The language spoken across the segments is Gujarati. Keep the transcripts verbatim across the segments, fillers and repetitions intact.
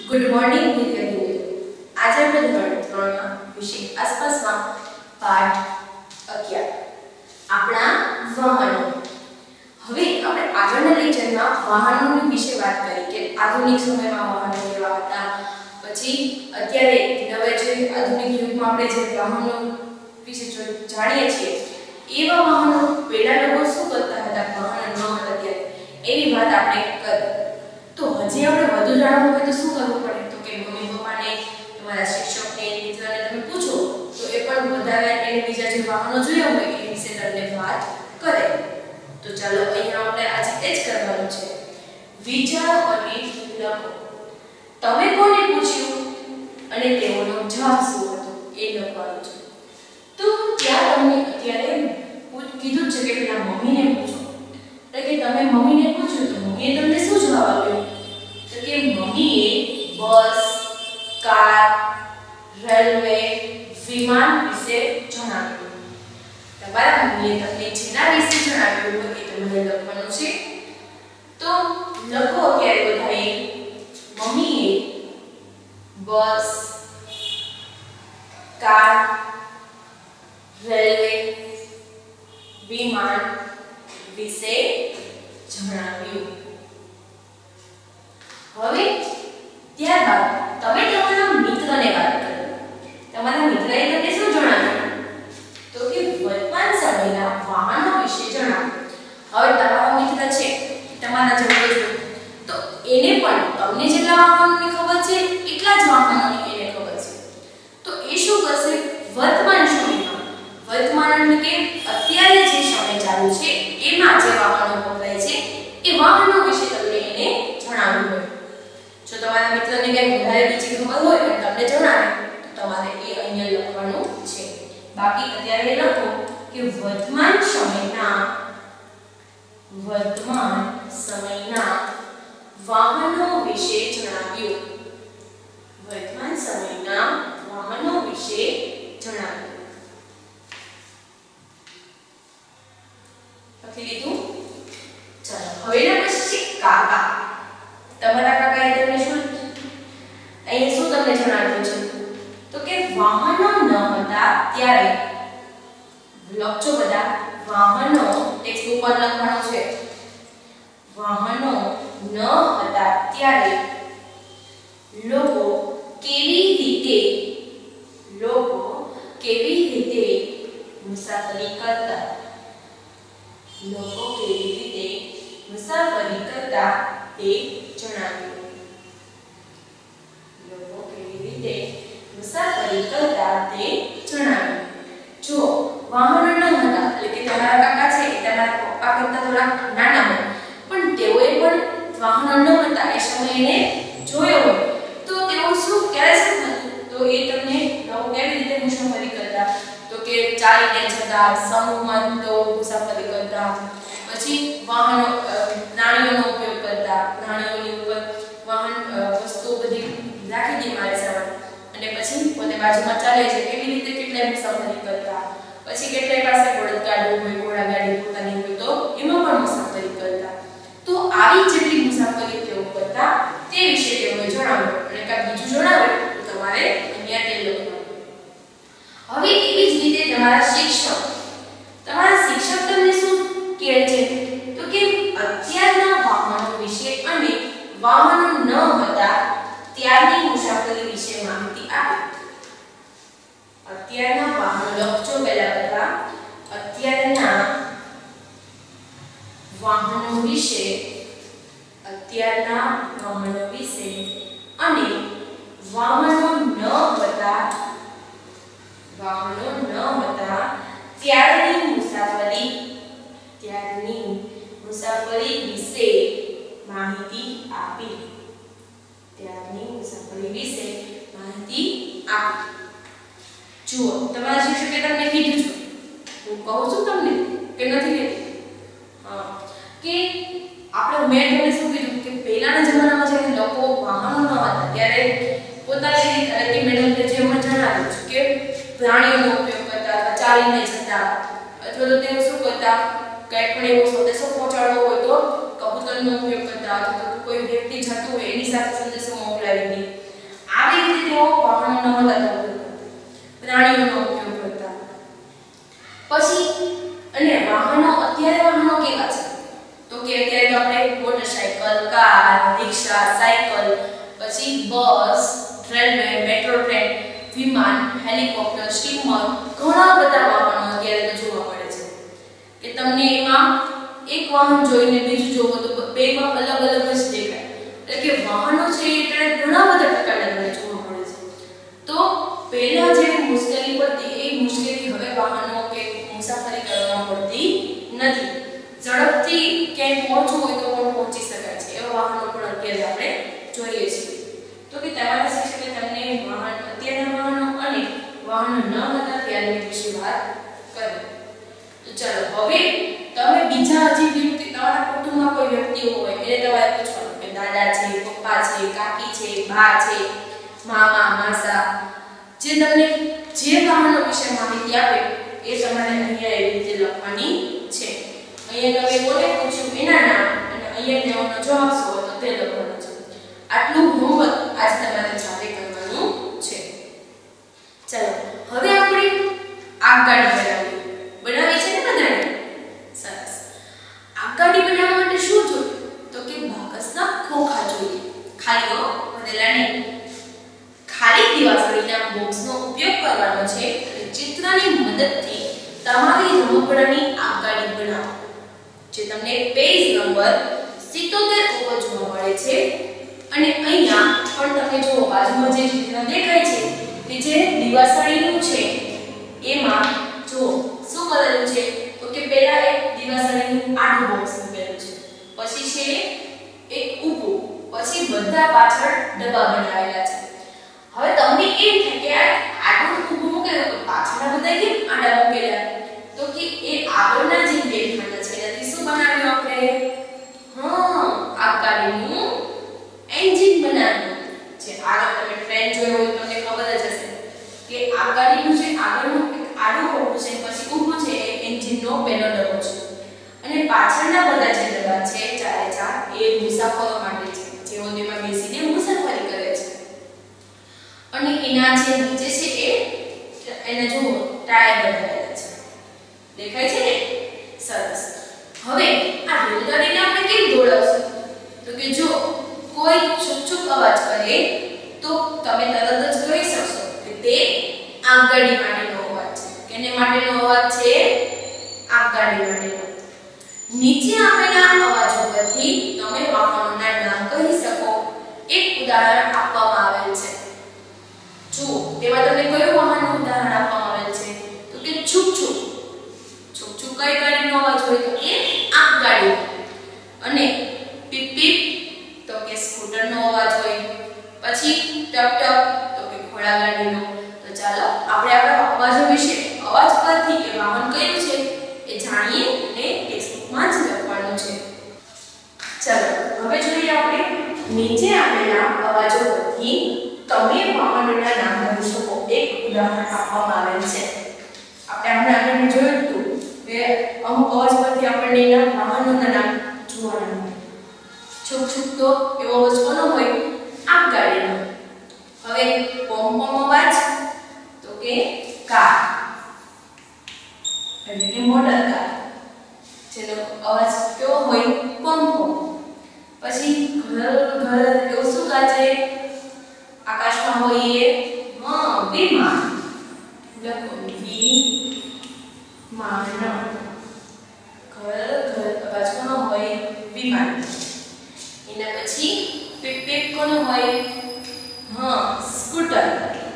ગુડ મોર્નિંગ વિદ્યાર્થી મિત્રો. આજે આપણે ધોરણ ત્રણ માં વિષય આસપાસમાં પાઠ અગિયાર આપણા વાહનો. હવે આપણે આગળના લેક્ચરમાં વાહનોની વિશે વાત કરી કે આધુનિક સમયમાં વાહનો કેવા હતા, પછી અત્યારે નવે જે આધુનિક યુગમાં આપણે જે વાહનો વિશે જાણીએ છીએ એવા વાહનો પહેલા લોકો શું કરતા હતા, વાહનો ન હતા ત્યારે એવી વાત આપણે કરી. તો હજી આપણે વધુ જાણવું હોય તો શું કરવું પડે, તો કે મમ્મી પપ્પાને, તમારા શિક્ષકને, મિત્રને તમે પૂછો તો એ પણ વધારે એને બીજા જે વાહનો જોયા હોય એ વિશે તમને વાત કરે. તો ચાલો અહીંયા આપણે આજે એ જ કરવાનું છે. વિચારો અને લખો. તમે કોને પૂછ્યું અને તેઓનો જવાબ શું હતો એ લખવાનું છે. તો ત્યાં તમને અત્યારે કીધું છે કે પેલા મમ્મીને પૂછો, એટલે કે તમે મમ્મીને પૂછ્યું તો મમ્મીએ તમને શું જવાબ આપ્યો, તો કે મમ્મીએ બસ, કાર, રેલવે, વિમાન વિશે જણાવ્યું. તમારા મમ્મીએ તમને જેના વિશે જણાવ્યું હોય એ તમારે લખવાનું છે. તો લખો અત્યારે બધાએ. મમ્મીએ બસ, કાર, રેલવે, વિમાન વિશે જણાવ્યું. હવે ત્યારબાદ તમે તમારા મિત્રને વાત કરો. તમારા મિત્રએ તમને શું જણાવ્યું, તો કે વર્તમાન સમયના વાહનો વિશે જણાવ્યું. હવે તમારો મિત્ર છે તમારા જેવો જ, તો એને પણ તમને જેટલા વાહનોની ખબર છે એટલા જ વાહનોની એને ખબર છે. તો એ શું કરશે, વર્તમાન સમયમાં, વર્તમાન એટલે કે અત્યારે જે સમય ચાલુ છે એમાં જે વાહનો વપરાય છે એ વાહનો વિશે તમને એને જણાવવું હોય. જો તમારા મિત્રને કંઈ વધારે બીજી ખબર હોય અને તમને જણાવે તો તમારે એ અહીંયા લખવાનું છે. બાકી અત્યારે લખો કે વર્તમાન સમયના વર્તમાન સમયના વાહનો વિશે જણાવ્યું. વર્તમાન સમયના વાહનો વિશે જણાવ્યું. લખી લીધું? ચાલો હવે એના પછી છે કાકા. તમારા કાકાએ તમને શું અહીંયા શું તમને જણાવ્યું છે, તો કે વાહનો ન હતા ત્યારે. લખજો બધા. વાહનો ટેક્સ્ટ ઉપર લખવાનું છે. વાહનો ન હતા ત્યારે લોકો કેવી રીતે લોકો કેવી રીતે મુસાફરી કરતા. લોકો કેવી રીતે મુસાફરી કરતા તે જણાવ્યું. લોકો કેવી રીતે મુસાફરી કરતા તે જણાવ્યું. જો વાહનો ન હતા એટલે કે તમારા કાકા છે એ તમારા પપ્પા કરતા થોડા નાના હોય, પણ તેઓએ પણ વાહનો ન હતા એ સમયે જોયો હોય તો તેઓ શું ક્યારે શું થતું, તો એ તમને કેવી રીતે મુસાફરી કરતા, તો કે ચાલીને જતા, સમૂહમાં તો મુસાફરી કરતા, પછી વાહનો પ્રાણીઓનો ઉપયોગ કરતા, પ્રાણીઓની ઉપર વાહન વસ્તુઓ બધી રાખી દે મારે સામાન અને પછી પોતે બાજુમાં ચાલે છે એવી રીતે કેટલાય મુસાફરી કરતા. પછી કેટલાય પાસે બળદગાડું હોય, ઘોડાગાડી પોતાની હોય તો એમાં પણ મુસાફરી કરતા. તો આવી જેટલી મુસાફરી તેઓ કરતા તે વિશે તેઓએ જણાવ્યું અને કાંઈ બીજું જણાવે તો તમારે અહીંયા તે લખવાનું. હવે એવી જ રીતે તમારા શિક્ષક તમારા શિક્ષક તમને શું કહે છે, તો કે અત્યારના વાહનો વિશે અને વાહનો ન હતા ત્યારની મુસાફરી વિશે માહિતી આપે. અત્યારના વાહનો લખજો પહેલા બધા. અત્યારના વાહનો વિશે અત્યારના વાહનો વિશે અને વાહનો ન હતા વાહનો ન હતા ત્યારની મુસાફરી ત્યારની મુસાફરી વિશે માહિતી આપી. ત્યારની મુસાફરી વિશે માહિતી આપી. જુઓ તમારા શિક્ષકે તમને કીધું છે, હું કહું છું તમને કે નથી કહેતી, હા, કે આપણે મેં તમને શું કીધું કે પહેલાના જમાનામાં જ્યારે લોકો વાહનો ન હતા ત્યારે પોતાની રીતે એટલે કે મેડમને જે મને જણાવ્યું છે કે પ્રાણીઓનો ઉપયોગ કરતા હતા, ચાલીને જતા, અથવા તો તેઓ શું કરતા, કંઈ પણ એવો સંદેશો પહોંચાડવો હોય તો કબૂતરનો ઉપયોગ કરતા, અથવા તો કોઈ વ્યક્તિ જતું હોય એની સાથે સંદેશો મોકલાવી દે. વાહનો હતા તો પ્રાણીઓનો ઉપયોગ કરતા. પછી અને વાહનો અત્યારે વાહનો કેવા છે તો કે અત્યારે તો આપણે મોટરસાઇકલ, કાર, રિક્ષા, સાયકલ, પછી બસ, રેલવે, મેટ્રો ટ્રેન, વિમાન, હેલિકોપ્ટર, સ્ટીમર, ઘણા બધા વાહનો અત્યારે તો જોવા મળે છે કે તમને એમાં એક વાહન જોઈને બીજું જોવો તો બેમાં અલગ અલગ જ દેખાય. એટલે કે વાહનો છે એટલે ઘણા બધા પ્રકારના તમને જોવા મળે છે. તો પહેલા જે મુશ્કેલી પડતી એ મુશ્કેલી હવે વાહનો કે મુસાફરી કરવામાં પડતી નથી. ઝડપથી ક્યાંય પહોંચવું હોય તો પણ પહોંચી શકાય છે એવા વાહનો પણ અત્યારે આપણે જોઈએ છીએ. તો કે તમારા શિક્ષકે તમને વાહન અત્યારના વાહનો અને વાહનો ન હતા ત્યારે વિશે વાત કરી. તો ચાલો હવે તમે બીજા જે વ્યક્તિ તમારા કુટુંબમાં કોઈ વ્યક્તિ હોય એને તમારે પૂછવાનું કે દાદા છે, પપ્પા છે, કાકી છે, બા છે, મામા, માસા, જે તમને જે વાહનો વિશે માહિતી આપે એ તમારે અહીંયા એવી રીતે લખવાની છે. અહીંયા તમે કોને પૂછ્યું એના નામ અને અહીંયા તેઓનો જવાબ શું હતો તે લખવાનું છે. આટલું હોમવર્ક આજે તમારે જાતે કરવાનું છે. ચાલો હવે આપણે આગગાડી બનાવીએ. બનાવી છે ને બધાને? સરસ. આગગાડી બનાવવા માટે શું જોઈએ તો કે બાકસના ખોખા જોઈએ. ખાલી હો વધેલા નહીં. ખાલી દિવાસળીના બોક્સનો ઉપયોગ કરવાનો છે અને ચિત્રની મદદથી તમારી રમકડાની આગગાડી બનાવો. જે તમને પેજ નંબર સિત્તોતેર ઉપર જોવા મળે છે. અને અહીંયા પણ તમે જુઓ બાજુમાં જે ચિત્ર દેખાય છે કે જે દિવાસળીનું છે એમાં જો શું કરેલું છે તો કે પહેલા એક દિવાસળીનું આડું બોક્સ મૂકેલું છે, પછી છે એક ઊભું, પછી બધા પાછળ ડબ્બા બનાવેલા છે. હવે તમને એમ થાય કે આ આડું ઊભું મૂકેલું તો પાછળના બધા કેમ આડા મૂકેલા તો કે એ આગળના જે બે ખાના છે એનાથી શું બનાવ્યું આપણે? હા, આગગાડીનું એન્જિન બનાવ્યું. જે આગળ તમે ટ્રેન જોયો હોય તમને ખબર જ હશે કે આગગાડીનું જે આગળનું આડું હોવું છે પછી ઊભું છે એ એન્જિનનો પહેલો ડબ્બો છે અને પાછળના બધા જે ડબ્બા છે ચારે ચાર એ મુસાફરો માટે છે જેઓ તેમાં બેસીને મુસાફરી કરે છે. અને એના જે નીચે છે એ એના જો ટાયર બનાવેલા છે. દેખાય છે ને? સરસ. હવે આ રેલગાડીને આપણે કેમ દોડાવશું તો કે જો કોઈ છુક છુક અવાજ કરે તો તમે તરત જ કહી શકશો કે તે આગગાડી માટેનો અવાજ છે. કેને માટેનો અવાજ છે? આગગાડી માટેનો. નીચે આપેલા અવાજો પરથી તમે વાહનોના નામ કહી શકો. એક ઉદાહરણ આપવામાં આવેલ છે. જુઓ તેમાં તમને કયું વાહનનું ઉદાહરણ આપવામાં આવેલ છે તો કે છુક છુક. છુક છુક કઈ ગાડીનો અવાજ હોય તો કે આગગાડી. અને પીપ પીપ તો કે સ્કૂટરનો અવાજ હોય. પછી ટક ટક તો કે ઘોડાગાડીનો. તો ચાલો આપણે આપણા અવાજો વિશે અવાજ પરથી એ વાહન કયું છે એ જાણીએ અને ટેક્સ્ટબુકમાં જ લખવાનું છે. ચાલો હવે જોઈએ આપણે નીચે આપેલા અવાજો પરથી તમે વાહનોના નામ કહી શકો. એક ઉદાહરણ આપવામાં આવેલ છે. આપણે હમણાં આગળ જોયું હતું કે અમુક અવાજ પરથી આપણને એના વાહનોના નામ જોવાના મળે. છુક છુક તો એવો અવાજ કોનો હોય? આગગાડીનો. હવે પોમ પોમ અવાજ તો કે કાર એટલે કે મોટર કાર જેનો અવાજ કેવો હોય? પમ પમ. પછી ઘર ઘર એવું શું ગાજે આકાશમાં હોય એ? હા, વિમાન. લખો વિમાન. ઘર ઘર અવાજ કોનો હોય? વિમાન. એના પછી પીપ પીપ કોનો હોય? હા, સ્કૂટર.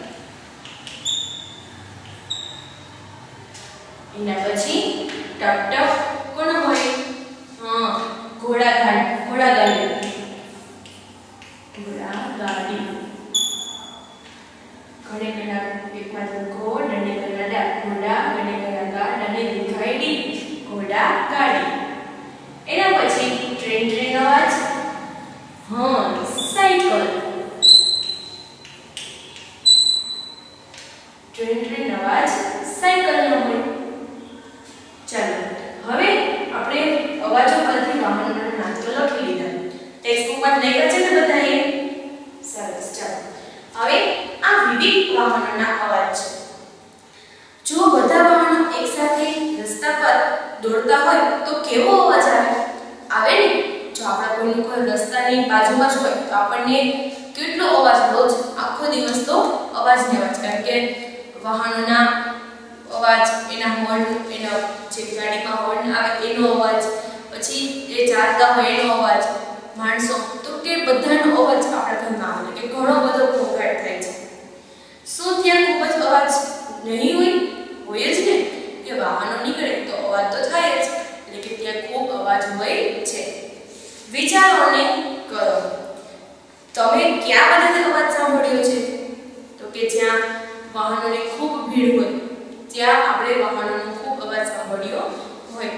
એના પછી ટક ટક કોનો હોય? હા, ઘોડાગાડી. ઘોડાગાડી. ઘોડાગાડી. ઘોડે કના એકમાં તો ઘોડ ડંડે કના ડા. ઘોડા ગણે કના ગા ડંડે દિખાઈ ડી. ઘોડાગાડી. એના પછી ટ્રેન ટ્રેન અવાજ. હા, સાયકલ. ટ્રેન ટ્રેન અવાજ સાયકલનો હોય. ચાલો હવે આપણે અવાજો પરથી વાહનોના નામ તો લખી લીધા. ટેક્સ્ટબુકમાં લખ્યા છે ને બધાએ? સરસ. ચાલો હવે આ વિવિધ વાહનોના અવાજ છે. જો બધા વાહનો એકસાથે રસ્તા પર દોડતા હોય તો કેવો અવાજ આવે? આવે ને. જો આપણા કોઈનું કોઈ રસ્તાની બાજુમાં જ હોય તો આપણને કેટલો અવાજ રોજ આખો દિવસ તો અવાજ ને અવાજ, કારણ કે વાહનોના અવાજ, એના હોર્ન, એના જે ગાડીમાં હોર્ન આવે એનો અવાજ, પછી એ ચાલતા હોય એનો અવાજ, માણસો તો કે બધાનો અવાજ આપણા ઘરમાં આવે કે ઘણો બધો ઘોંઘાટ થાય છે. શું ત્યાં ખૂબ જ અવાજ નહીં હોય? હોય જ ને, કે વાહનો નીકળે તો અવાજ તો થાય જ, એટલે કે ત્યાં ખૂબ અવાજ હોય છે. વિચારો અને કરો, તમે ક્યાં બધા અવાજ સાંભળ્યો છે? તો કે જ્યાં વાહનોની ખૂબ ભીડ હોય ત્યાં આપણે વાહનોનો ખૂબ અવાજ સાંભળ્યો હોય.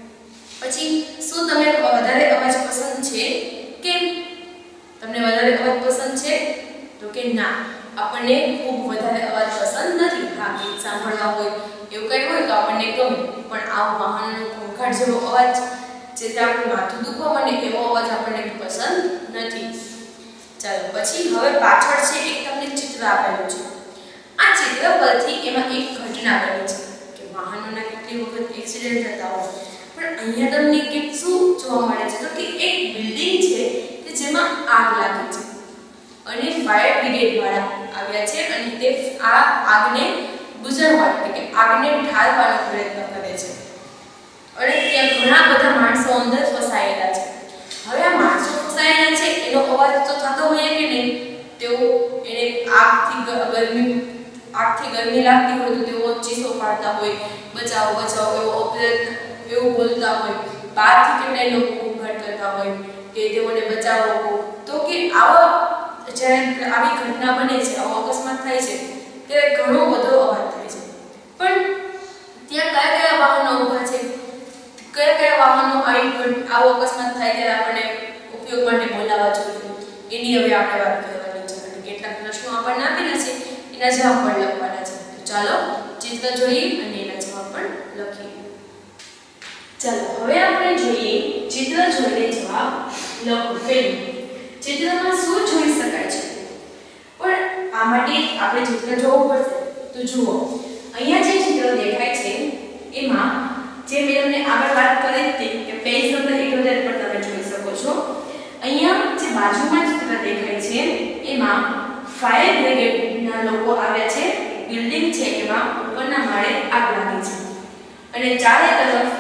પછી શું તમે વધારે અવાજ પસંદ છે? કેમ? તમને વધારે અવાજ પસંદ છે? તો કે ના, આપણને ખૂબ વધારે અવાજ પસંદ નથી. હા, ગીત સાંભળવા હોય એવું કંઈ હોય તો આપણને ગમે, પણ આવો વાહનનો ઘોંઘાટ જેવો અવાજ, જેથી આપણું માથું દુખવા માંડે એવો અવાજ આપણને પસંદ નથી. ચાલો પછી હવે પાછળ છે એક તમને ચિત્ર આપેલું છે. આ ચિત્ર પરથી એમાં એક ઘટના બની છે કે વાહનોના કેટલી વખત એક્સિડન્ટ થતા હોય, પણ અહીંયા તમને કે શું જોવા મળે છે? તો કે એક બિલ્ડિંગ છે કે જેમાં આગ લાગી છે અને ફાયર બ્રિગેડ વાળા આવ્યા છે અને તે આ આગને બુઝાવવા એટલે કે આગને ઠાલવાનો પ્રયત્ન કરે છે અને ત્યાં ઘણા બધા માણસો અંદર ફસાયેલા છે. હવે આ માણસો ફસાયેલા છે એનો અવાજ તો થતો હોય કે નહીં? તેઓ એને આગથી ગરમી આગથી ગરમી લાગતી હોય તો તેઓ ચીસો પાડતા હોય, બચાવો બચાવો એવો અપરાધ એવું બોલતા હોય. બહારથી કેટલાય લોકો ઘોંઘાટ કરતા હોય કે તેઓને બચાવો. તો કે આવો જ્યારે આવી ઘટના બને છે, આવો અકસ્માત થાય છે ત્યારે ઘણો બધો અવાજ થાય છે. પણ ત્યાં કયા કયા વાહનો ઊભા છે? કયા કયા વાહનો આવી આવો અકસ્માત થાય ત્યારે આપણને ઉપયોગ માટે બોલાવવા જોઈએ, એની હવે આપણે વાત કરવાની છે. અને કેટલાક પ્રશ્નો આપણને આપેલા છે, એના જવાબ પણ લખવાના છે. તો ચાલો ચિત્ર જોઈએ અને એના જવાબ પણ લખીએ. ચાલો હવે આપણે જોઈએ ચિત્ર જોઈને જવાબ લખો. પહેલું, ચિત્રમાં શું જોઈ શકાય છે? પણ આ માટે આપણે ચિત્ર જોવું પડશે. તો જુઓ, અહીંયા જે ચિત્ર દેખાય છે એમાં જે મેં તમને આગળ વાત કરી હતી કે પેજ નંબર અઠ્યોતેર પર તમે જોઈ શકો છો. અહીંયા જે બાજુમાં ચિત્ર દેખાય છે એમાં ફાયર બ્રિગેડના લોકો આવ્યા છે. બિલ્ડિંગ છે એમાં ઉપરના માળે આગ લાગી છે અને ચારે તરફ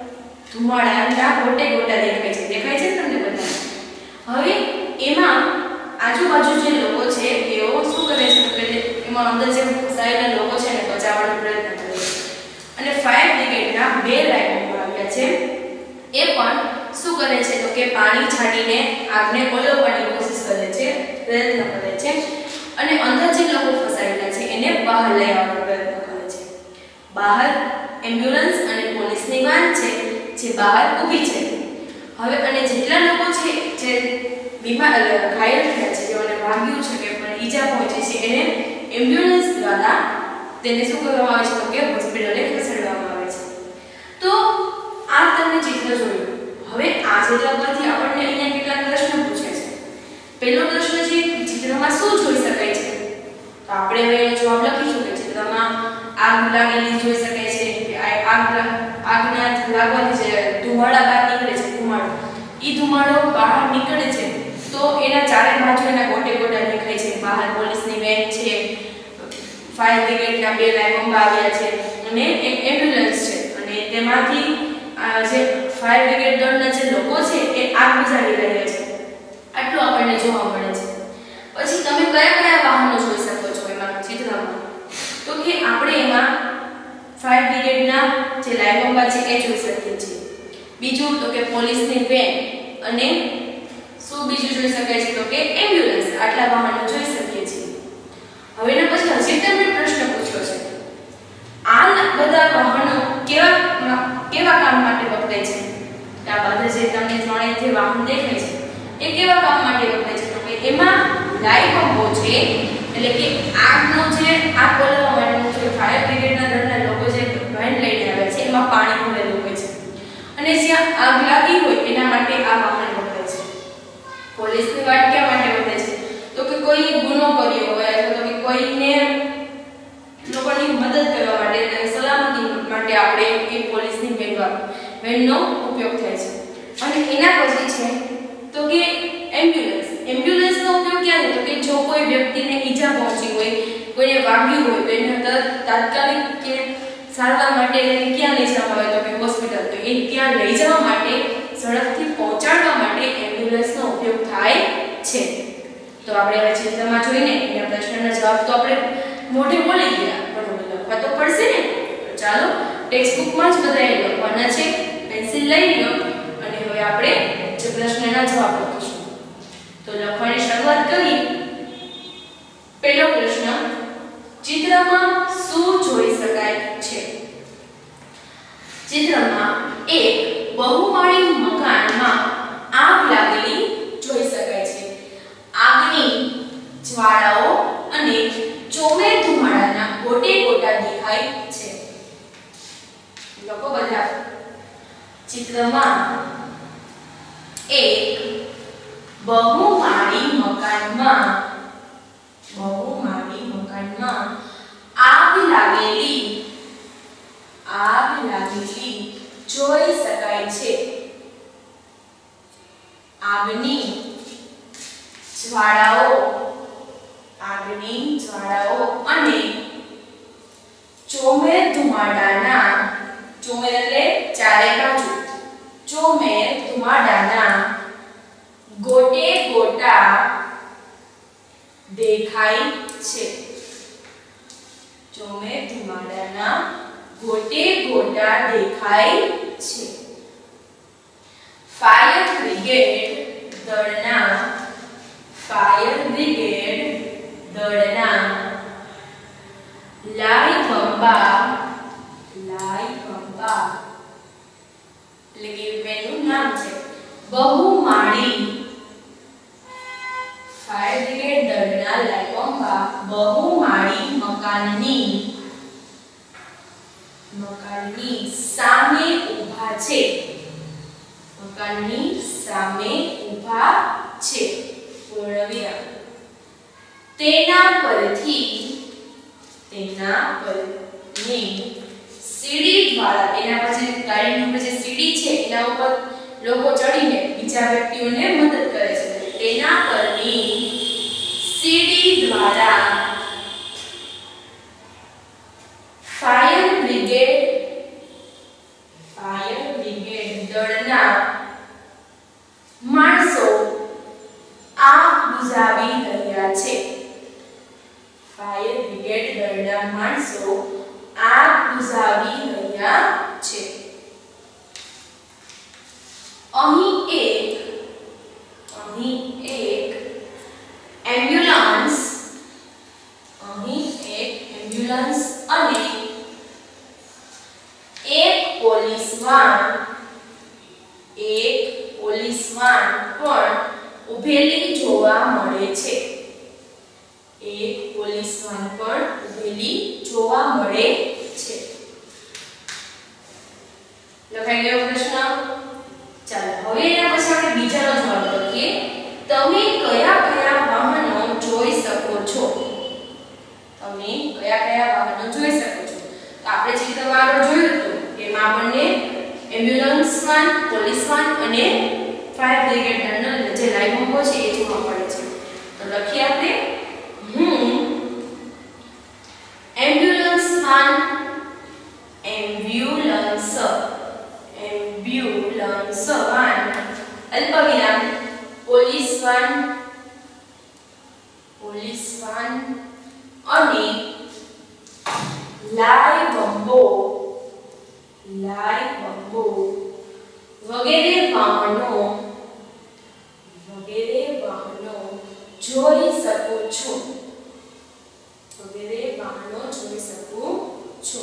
ધુમાડાના ગોટે ગોટા દેખાય છે. દેખાય છે તમને બધા? હવે એમાં આજુબાજુ જે લોકો છે તેઓ શું કરે છે કે એમાં અંદર જે ફસાયેલા લોકો છે એને બચાવવાનો પ્રયત્ન કરે છે અને ફાયર બ્રિગેડના બે લાઈનો આવ્યા છે. એ પણ શું કરે છે તો કે પાણી છાંટીને આગને ઓલવવાની કોશિશ કરે છે, પ્રયત્ન કરે છે અને અંદર જે લોકો ફસાયેલા છે એને બહાર લઈ આવવાનો પ્રયત્ન કરે છે. બહાર એમ્બ્યુલન્સ અને પોલીસની વાન છે જે બહાર ઊભી છે. હવે અને જેટલા લોકો છે જે બીમાર ઘાયલ થયા છે, જેઓને વાગ્યું છે કે પણ ઈજા પહોંચી છે, એને એમ્બ્યુલન્સ દ્વારા તેને શું કરવામાં આવે છે તો કે હોસ્પિટલે ખસેડવામાં આવે છે. તો આ તમે ચિત્ર જોયું. હવે આ ચિત્ર પરથી આપણને અહીંયા કેટલાક પ્રશ્નો પૂછે છે. પહેલો પ્રશ્ન છે ચિત્રમાં શું જોઈ શકાય છે? તો આપણે હવે એનો જવાબ લખીશું કે ચિત્રમાં આગ લાગેલી જોઈ શકાય છે કે આગ આગના લાગવાથી જે ધુમાડા બહાર નીકળે છે, ધુમાડો ઈ ધુમાડો બહાર નીકળે છે તો એના ચારે બાજુ એના ગોટે ગોટા દેખાય છે. બહાર પોલીસની વેન છે, ફાયર બ્રિગેડના બે લાઈન આવ્યા છે અને એક એમ્બ્યુલન્સ છે અને તેમાંથી જે ફાયર બ્રિગેડ દળના જે લોકો છે એ આગ બુઝાવી રહ્યા છે. આટલું આપણને જોવા મળે છે. પછી તમે કયા કયા વાહનો જોઈ શકો છો એમાં ચિત્રમાં? તો કે આપણે એમાં ફાયર બ્રિગેડના જે લાઈન છે એ જોઈ શકીએ છીએ. બીજું તો કે પોલીસની વેન અને શું બીજું જોઈ શકાય છે તો કે એમ્બ્યુલન્સ. આટલા વાહનો જોઈ શકીએ છીએ. હવે એના પછી હજી તમને પ્રશ્ન પૂછ્યો છે, આ બધા વાહનો કેવા કેવા કામ માટે વપરાય છે? આ બધા જે તમને ત્રણેય જે વાહન દેખાય છે એ કેવા કામ માટે વપરાય છે? તો કે એમાં લાઈવ પંપો છે, એટલે કે આગનો જે આગ ઓલવવા માટેનું જે ફાયર બ્રિગેડના દળના લોકો જે વેન લઈને આવે છે એમાં પાણી ભરેલું હોય છે અને જ્યાં આગ લાગી હોય એના માટે આ વાહન વપરાય છે. પોલીસની વાત ક્યાં માટે વપરાય છે? તો કે કોઈ ગુનો કર્યો હોય અથવા તો કે કોઈને લોકોની મદદ કરવા માટે અને સલામતી માટે આપણે એ પોલીસની વેન વેનનો ઉપયોગ થાય છે. અને એના પછી છે તો કે એમ્બ્યુલન્સ. એમ્બ્યુલન્સનો ઉપયોગ ક્યારે? તો કે જો કોઈ વ્યક્તિને ઈજા પહોંચી હોય, કોઈને વાગ્યું હોય તો એને તાત્કાલિક કે સારવાર માટે એને ક્યાં લઈ જવામાં આવે? તો કે હોસ્પિટલ. તો એ ત્યાં લઈ જવા માટે, ઝડપથી પહોંચાડવા માટે એમ્બ્યુલન્સનો ઉપયોગ થાય છે. તો આપણે હવે ચિત્રમાં જોઈને એના પ્રશ્નના જવાબ તો આપણે મોઢે બોલી ગયા, પણ લખવા તો પડશે ને. તો ચાલો ટેક્સ્ટ બુકમાં જ બધાએ લખવાના છે. પેન્સિલ લઈ લો અને હવે આપણે જે પ્રશ્નના જવાબ લખીશું. તો લખવાની શરૂઆત કરીએ. પહેલો પ્રશ્ન, ચિત્રમાં શું જોઈ શકાય છે? ચિત્રમાં એક બહુમાળી મકાનમાં આગ લાગેલી જોઈ શકાય છે. આગની જ્વાળાઓ અને ચોમેર ધુમાડાના ગોટે ગોટા દેખાય છે. લોકો બધા ચિત્રમાં એક બહુમાળી મકાનમાં બહુમાળી મકાનમાં આગ લાગેલી આગ લાગેલી જોઈ શકાય છે. આગની જ્વાળાઓ આગની જ્વાળાઓ અને ચોમેર ધુમાડાના ચોમેર એટલે ચારે બાજુ ચોમેર ધુમાડાના ગોટે ગોટા દેખાય છે. ચોમેર ધુમાડાના ગોટે ગોટા દેખાય છે. ફાયર બ્રિગેડ દળના ફાયર બ્રિગેડ દળના લાઈ બંબા લાઈ બંબા એટલે કે વેનું નામ છે. બહુમાળી ફાયર બ્રિગેડ દળના લાઈ બંબા બહુમાળી મકાનની મકાનની સામે ઊભા છે. મકાનની સામે ઊભા છે. પૂર્ણવિરામ. તેના પરથી તેના પરની સીડી દ્વારા એના પછી ગાડીની ઉપર જે સીડી છે એના ઉપર લોકો ચડીને બીજા વ્યક્તિઓને મદદ કરે છે. તેના પરની સીડી દ્વારા ફાયર બ્રિગેડ ફાયર બ્રિગેડ દળના માણસો આગ બુઝાવી રહ્યા છે. ફાયર બ્રિગેડ દળના માણસો આગ બુઝાવી રહ્યા છે. અહીં એક અહીં એક એમ્બ્યુલન્સ અહીં એક એમ્બ્યુલન્સ અને એક પોલીસ વાન એક પોલીસ વાન પણ ઉભેલી જોવા મળે છે. એક પોલીસ વાન પણ ઉભેલી જોવા મળે છે. લખાઈ ગયો પ્રશ્ન. ચાલો હવે એના પછી આપણે બીજાનો જવાબ લખીએ. તમે કયા કયા વાહનો જોઈ શકો છો? તમે કયા કયા વાહનો જોઈ શકો છો? તો આપણે ચિત્રમાં આગળ જોયું હતું એમાં આપણને એમ્બ્યુલન્સ વાન, પોલીસ વાન અને ફાયર બ્રિગેડ દળના જે લાઈ બંબો છે એ જોવા મળે છે. તો લખીએ આપણે હું ambulance van ambulance ambulance van અલ્પવિરામ પોલીસ વાન પોલીસ વાન અને લાઈ બંબો લાઈ બંબો વગેરે વાહનો વગેરે વાહનો જોઈ શકો છો. વગેરે વાહનો જોઈ શકો છો.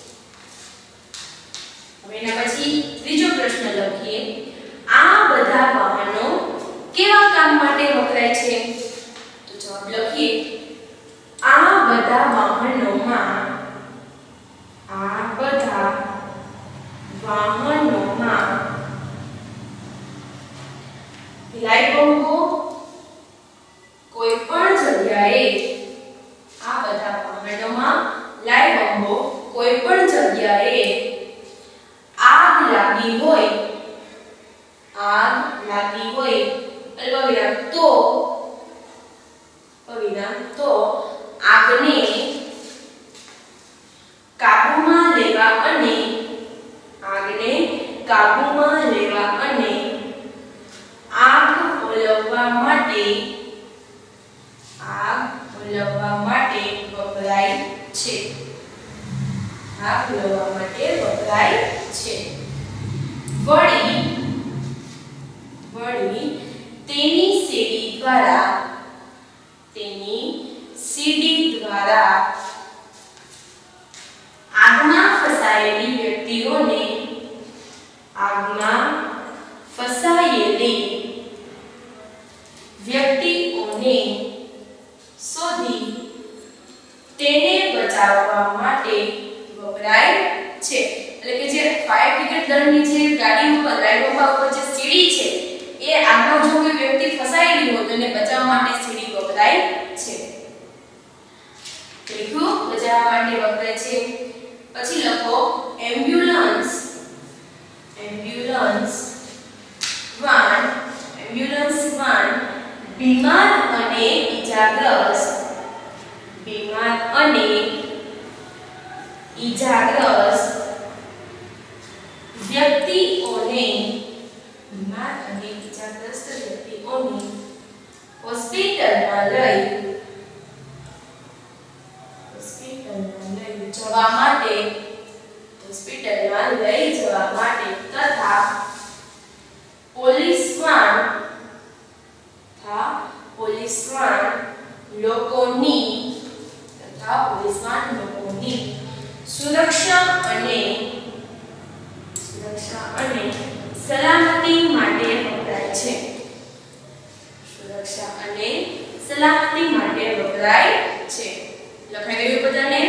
હવે એના પછી ત્રીજો પ્રશ્ન લખીએ. આ બધા વાહનો કેવા કામ માટે વપરાય છે? તો જવાબ લખીએ. આ બધા વાહનોમાં આ બધા વાહનોમાં લાઈ બંબો કોઈ પણ જગ્યાએ આ બધા વાહનોમાં લાઈ આગ લાગી હોય અલ્પવિરામ તો અલ્પવિરામ તો આગને કાબૂમાં લેવા અને આગને કાબૂમાં લેવા અને આગ ઓલવવા માટે આગ ઓલવવા માટે વપરાય છે આગ ઓલવવા માટે વપરાય છે વળી વળી તેની સીડી દ્વારા તેની સીડી દ્વારા આગમાં ફસાયેલી વ્યક્તિઓને આગમાં ફસાયેલી વ્યક્તિઓને શોધી તેને બચાવવા માટે વપરાય છે એટલે કે જે ફાયર બ્રિગેડ દળની જે ગાડી ઉપર લાઈન ઉપર જે સીડી છે એ આગમાં જો કોઈ વ્યક્તિ ફસાયેલી હોય તો એને બચાવવા માટે સીડી વપરાય છે ત્રીજું બચાવવા માટે વપરાય છે પછી લખો ambulance ambulance van ambulance van બીમાર અને ઈજાગ્રસ્ત બીમાર અને ઈજાગ્રસ્ત વ્યક્તિઓને બીમાર અને ઈજાગ્રસ્ત વ્યક્તિઓને હોસ્પિટલમાં લઈ હોસ્પિટલમાં લઈ જવા માટે હોસ્પિટલમાં લઈ જવા માટે તથા પોલીસ વાન તથા પોલીસ વાન લોકોની તથા પોલીસ વાન લોકોની સુરક્ષા અને સુરક્ષા અને સલામતી માટે વપરાય છે સુરક્ષા અને સલામતી માટે વપરાય છે લખાઈ ગયું બધાને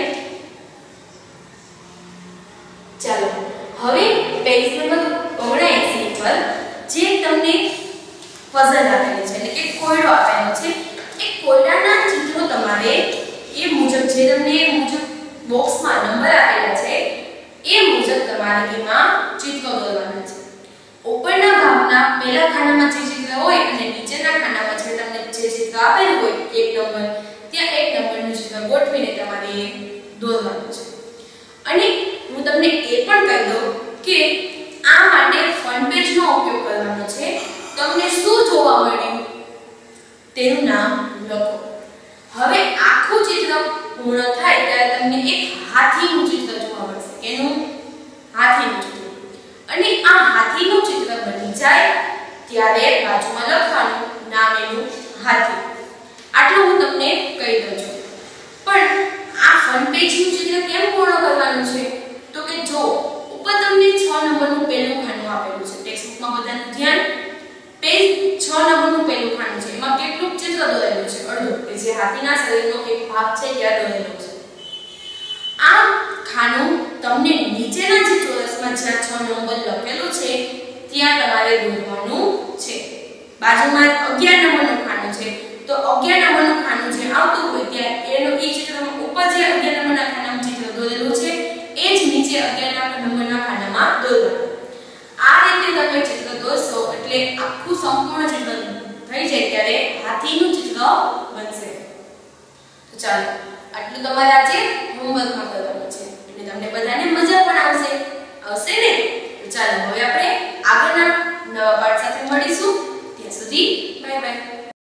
ચાલો હવે પેજ નંબર ઓગણએંસી પર જે તમને પઝલ આપેલી છે એટલે કે કોયડો આપેલો છે એ કોયડાના ચિત્રો તમારે એ મુજબ જે તમને એ મુજબ બોક્સમાં નંબર આપેલા છે એ મુજબ તમારે એમાં ચિત્રો દોરવાના છે ઉપરના ભાગના પહેલા ખાનામાં જે ચિત્ર હોય અને નીચેના ખાનામાં જે તમને જે ચિત્ર આપેલું હોય એક નંબર ત્યાં એક નંબરનું ચિત્ર ગોઠવીને તમારે દોરવાનું છે અને હું તમને એ પણ કહી દઉં કે આ માટે ફ્રન્ટ પેજનો ઉપયોગ કરવાનો છે તમને શું જોવા મળ્યું તેનું નામ લખો હવે આખું ચિત્ર પૂર્ણ થાય ત્યારે તમને એક હાથીનું ચિત્ર જોવા મળશે એનું હાથીનું ચિત્ર અને આ હાથીનું ચિત્ર બની જાય ત્યારે બાજુમાં લખવાનું નામ એનું હાથી આટલું હું તમને કહી દઉં છું પણ આ ફ્રન્ટ પેજનું ચિત્ર કેમ પૂર્ણ કરવાનું છે તો કે જો ઉપર તમને છ નંબરનું પહેલું ખાનું આપેલું છે ટેક્સ્ટ બુકમાં બધાનું ધ્યાન પેજ છ નંબરનું પહેલું ખાનું છે એમાં કેટલું ચિત્ર દોરેલું છે અડધું કે જે હાથીના શરીરનો એક ભાગ છે ત્યાં દોરેલો છે આ ખાનું તમને નીચેના જે ચોરસમાં જ્યાં છ નંબર લખેલું છે ત્યાં તમારે દોરવાનું છે બાજુમાં અગિયાર નંબરનું ખાનું છે તો અગિયાર નંબરનું ખાનું જે આવતું હોય ત્યાં એનો એ ચિત્રમાં ઉપર જે અગિયાર નંબરના ખાનામાં ચિત્ર દોરેલું છે એ જ નીચે અગિયાર નંબરના ખાનામાં દોરવાનું આ રીતે તમે ચિત્ર દોરશો એટલે આખું સંપૂર્ણ ચિત્ર થઈ જાય ત્યારે હાથીનું ચિત્ર બનશે તો ચાલો આટલું તમારે આજે હોમવર્કમાં કરવાનું છે એટલે તમને બધાને મજા પણ આવશે આવશે ને તો ચાલો હવે આપણે આગળના નવા પાઠ સાથે મળીશું ત્યાં સુધી બાય બાય